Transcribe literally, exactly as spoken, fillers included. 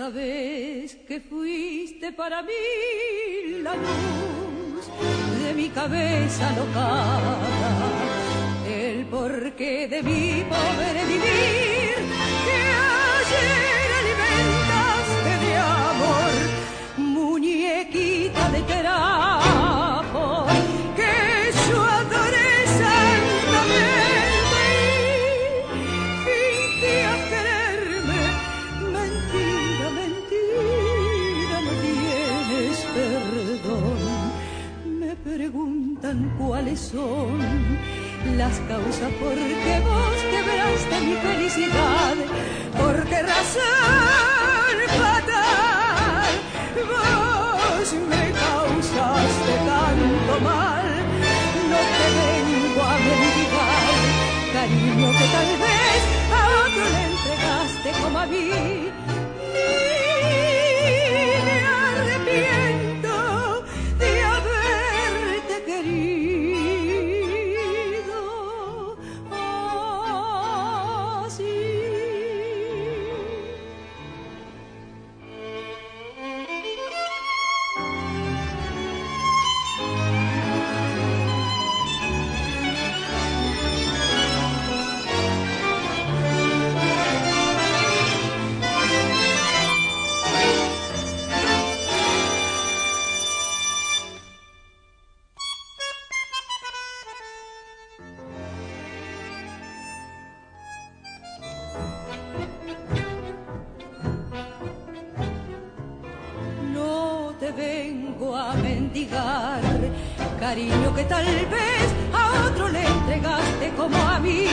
sabes que fuiste para mí la luz de mi cabeza alocada, el porqué de mi pobre vivir, que ayer alimentaste de amor, muñequita de trapo, que yo adoré santamente y fingía quererme. Mentira, mentira, no tienes perdón. Me preguntan cuáles son las causas por qué vos quebraste mi felicidad, por qué razón fatal vos me causaste tanto mal. No te vengo a mendigar cariño que tal vez a otro le entregaste como a mí, ni me arrepiento de haberte querido así. Vengo a mendigar cariño que tal vez a otro le entregaste como a mí.